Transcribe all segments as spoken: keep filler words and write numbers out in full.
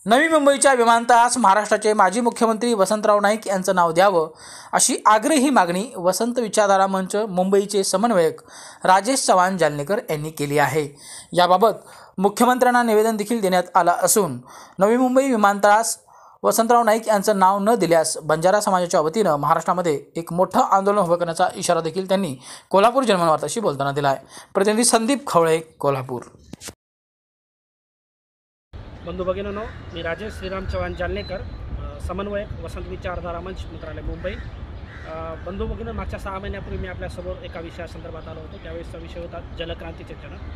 नवी मुंबईच्या विमानतळास महाराष्ट्राचे माजी मुख्यमंत्री वसंतराव नाईक यांचं नाव द्यावं अशी आग्रही मागणी वसंत विचारधारा मंच मुंबईचे समन्वयक राजेश चव्हाण जालनेकर यांनी केली आहे। याबाबत मुख्यमंत्र्यांना निवेदन देखील देण्यात आलं असून नवी मुंबई विमानतळास वसंतराव नाईक यांचं नाव न दिल्यास बंजारा समाजाच्या वतीनं महाराष्ट्रामध्ये एक मोठं आंदोलन उभं करण्याचा इशारा देखील त्यांनी कोल्हापूर जनमनवार्ताशी बोलताना दिला आहे। प्रतिनिधी संदीप खवळे, कोल्हापूर। बंधू भगिनींनो, मी राजेश श्रीराम चव्हाण जालनेकर, समन्वयक वसंत विचारधारा मंच मंत्रालय मुंबई। बंधू भगिनी, मागच्या सहा महिन्यापूर्वी मी आपल्यासमोर एका विषयासंदर्भात आलो होतो। त्यावेळेसचा विषय होता जलक्रांतीचे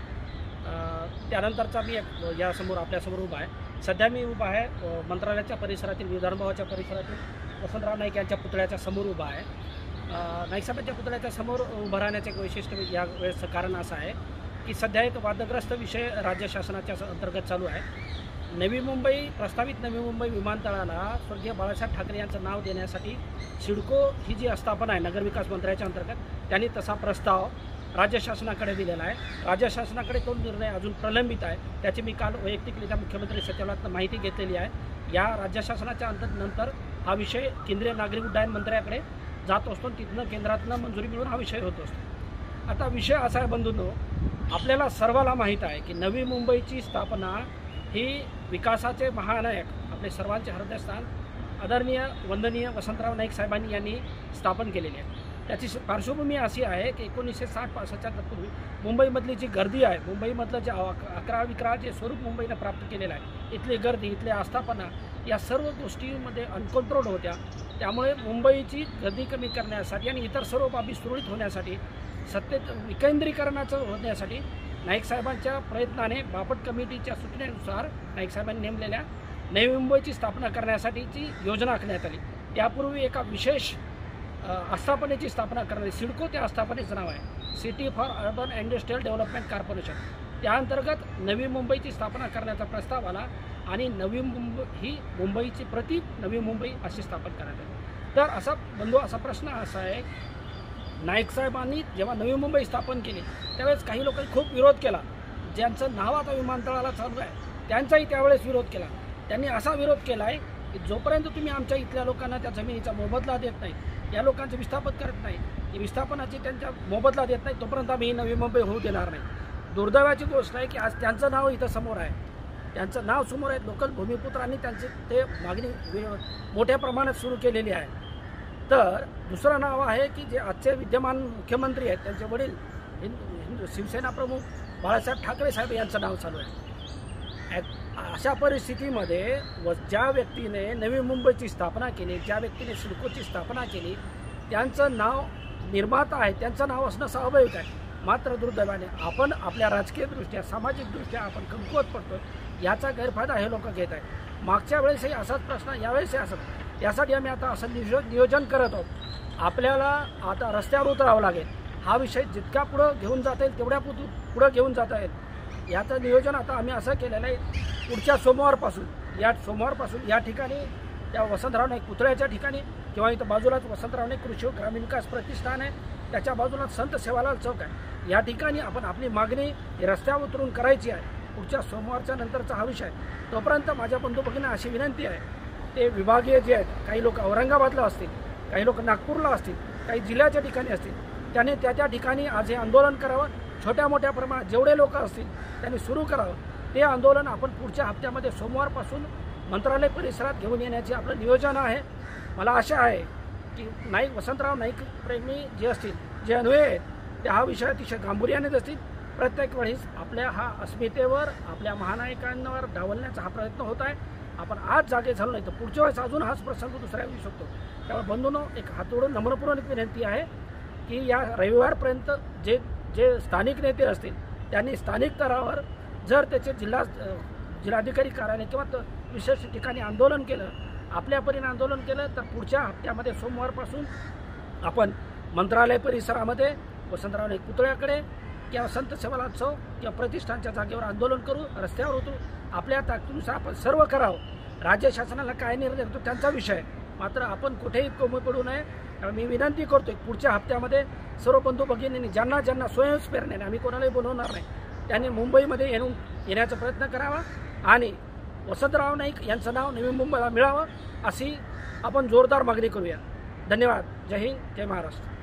जनक। त्यानंतरचा मी यासमोर आपल्यासमोर उभा आहे। सध्या मी उभा आहे मंत्रालयाच्या परिसरातील विधानभवनाच्या परिसरातील वसंतराव नाईक यांच्या पुतळ्याच्या समोर उभा आहे। नाईक साहेबांच्या पुतळ्याच्या समोर उभं राहण्याचे एक वैशिष्ट्य या वेळेचं कारण असं आहे की सध्या एक वादग्रस्त विषय राज्य शासनाच्या अंतर्गत चालू आहे। नवी मुंबई प्रस्तावित नवी मुंबई विमानतळाला स्वर्गीय बाळासाहेब ठाकरे यांचं नाव देण्यासाठी सिडको ही जी आस्थापना आहे नगरविकास मंत्र्याच्या अंतर्गत, त्यांनी तसा प्रस्ताव राज्य शासनाकडे दिलेला आहे। राज्य शासनाकडे तो निर्णय अजून प्रलंबित आहे। त्याची मी काल वैयक्तिकरित्या मुख्यमंत्री सचिवालयातून माहिती घेतलेली आहे। या राज्य शासनाच्या अंतर्नंतर हा विषय केंद्रीय नागरी उड्डयन मंत्र्याकडे जात असतो, तिथनं केंद्रातनं मंजुरी मिळून हा विषय होत असतो। आता विषय असा आहे बंधूंनो, आपल्याला सर्वाला माहीत आहे की नवी मुंबईची स्थापना ही विकासाचे महानायक आपले सर्वांचे हृदयस्थान आदरणीय वंदनीय वसंतराव नाईक साहेबांनी यांनी स्थापन केलेली आहे। त्याची पार्श्वभूमी अशी आहे की एकोणीसशे साठ पासष्टच्या पूर्वी मुंबईमधली जी गर्दी आहे, मुंबईमधलं जे अकरा विकरा जे स्वरूप मुंबईनं प्राप्त केलेलं आहे, इथली गर्दी, इथली आस्थापना या सर्व गोष्टींमध्ये अनकंट्रोल होत्या। त्यामुळे मुंबईची गर्दी कमी करण्यासाठी आणि इतर सर्व बाबी सुरळीत होण्यासाठी, सत्तेत विकेंद्रीकरणाचं होण्यासाठी नाईक साहेबांच्या प्रयत्नाने बापट कमिटीच्या सूचनेनुसार नाईक साहेबांनी नेमलेल्या नवी मुंबईची स्थापना करण्यासाठीची योजना आखण्यात आली। त्यापूर्वी एका विशेष आस्थापनेची स्थापना करण्यात, सिडको त्या आस्थापनेचं नाव आहे, city for urban industrial development corporation. त्या अंतर्गत नवी मुंबईची स्थापना करण्याचा प्रस्ताव आला आणि नवी मुंबई ही मुंबईची प्रति नवी मुंबई अशी स्थापन करण्यात आली। तर असा बंधू असा प्रश्न असा आहे, नाईक साहेबांनी जेव्हा नवी मुंबई स्थापन केली त्यावेळेस काही लोकांनी खूप विरोध केला। ज्यांचं नाव आता विमानतळाला चालू आहे त्यांचाही त्यावेळेस विरोध केला। त्यांनी असा विरोध केला आहे की जोपर्यंत तुम्ही आमच्या इथल्या लोकांना त्या जमिनीचा मोबदला देत नाही, या लोकांचं विस्थापन करत नाही, की विस्थापनाची त्यांच्या मोबदला देत नाही, तोपर्यंत आम्ही नवी मुंबई होऊ देणार नाही। दुर्दैवाची गोष्ट आहे की आज त्यांचं नाव इथं समोर आहे, त्यांचं नाव समोर आहे। लोकल भूमिपुत्रांनी त्यांचे ते मागणी मोठ्या प्रमाणात सुरू केलेली आहे। तर दुसरं नाव आहे की जे आजचे विद्यमान मुख्यमंत्री आहेत, त्यांचे वडील हिंदू हिंदू शिवसेना प्रमुख बाळासाहेब ठाकरे साहेब यांचं नाव चालू आहे। अशा परिस्थितीमध्ये व ज्या व्यक्तीने नवी मुंबईची स्थापना केली, ज्या व्यक्तीने सिडकोची स्थापना केली, त्यांचं नाव निर्माता आहे, त्यांचं नाव असणं स्वाभाविक आहे। मात्र दुर्दैवाने आपण आपल्या राजकीयदृष्ट्या, सामाजिकदृष्ट्या आपण कमकुवत पडतो, याचा गैरफायदा हे लोक घेत आहेत। मागच्या वेळेसही असाच प्रश्न, यावेळेसही असत। यासाठी आम्ही आता असं नियोजन करत आहोत। आपल्याला आता रस्त्यावर उतरावं लागेल। हा विषय जितका पुढं घेऊन जाता येईल तेवढ्या पुढं घेऊन जाता येईल। याचं नियोजन आता आम्ही असं केलेलं आहे, पुढच्या सोमवारपासून या सोमवारपासून या ठिकाणी त्या वसंतराव नाईक पुतळ्याच्या ठिकाणी किंवा इथं बाजूलाच वसंतराव नाईक कृषी व ग्रामीण विकास प्रतिष्ठान आहे, त्याच्या बाजूला संत सेवालाल चौक आहे, या ठिकाणी आपण आपली मागणी रस्त्यावर उतरून करायची आहे। पुढच्या सोमवारच्या नंतरचा हा विषय। तोपर्यंत माझ्या बंधू भगिनींना अशी विनंती आहे, ते विभागीय जे आहेत, काही लोक औरंगाबादला असतील, काही लोक नागपूरला असतील, काही जिल्ह्याच्या ठिकाणी असतील, त्याने त्या त्या ठिकाणी आज हे आंदोलन करावं। छोट्या मोठ्या प्रमाणात जेवढे लोक असतील त्यांनी सुरू करावं। ते आंदोलन आपण पुढच्या हप्त्यामध्ये सोमवारपासून मंत्रालय परिसरात घेऊन येण्याचे आपलं नियोजन आहे। मला आशा आहे की नाईक वसंतराव नाईक प्रेमी जे असतील, जे अन्वय आहेत, ते हा विषय अतिशय गांभीर्याने असतील। प्रत्येक वेळेस आपल्या हा अस्मितेवर, आपल्या महानायकांवर डावलण्याचा हा प्रयत्न होत आहे। आपण आज जागे झालो नाही तर पुढच्या वेळेस अजून हाच प्रसंग दुसऱ्या येऊ शकतो। त्यामुळे बंधूंनो, एक हातोडून नम्रपूर्वक विनंती आहे की या रविवारपर्यंत जे जे स्थानिक नेते असतील त्यांनी स्थानिक स्तरावर जर त्याचे जिल्हा जिल्हाधिकारी कार्यालय किंवा विशेष ठिकाणी आंदोलन केलं, आपल्या परीने आंदोलन केलं, तर पुढच्या हप्त्यामध्ये सोमवारपासून आपण मंत्रालय परिसरामध्ये वसंतराव नाईक पुतळ्याकडे किंवा संत सेवालाल चौक किंवा प्रतिष्ठानच्या जागेवर आंदोलन करू, रस्त्यावर उतरू। आपल्या ताकदीनुसार आपण सर्व करावं। राज्य शासनाला काय निर्णय घेतो त्यांचा विषय आहे, मात्र आपण कुठेही कमी पडू नये। मी विनंती करतोय, पुढच्या हप्त्यामध्ये सर्व बंधू भगिनींनी ज्यांना ज्यांना स्वयंस्फूर्तीने, आम्ही कोणालाही बोलवणार नाही, त्यांनी मुंबईमध्ये येऊन येण्याचा प्रयत्न करावा आणि वसंतराव नाईक यांचं नाव नवी मुंबईला मिळावं अशी आपण जोरदार मागणी करूया. धन्यवाद. जय हिंद, जय महाराष्ट्र.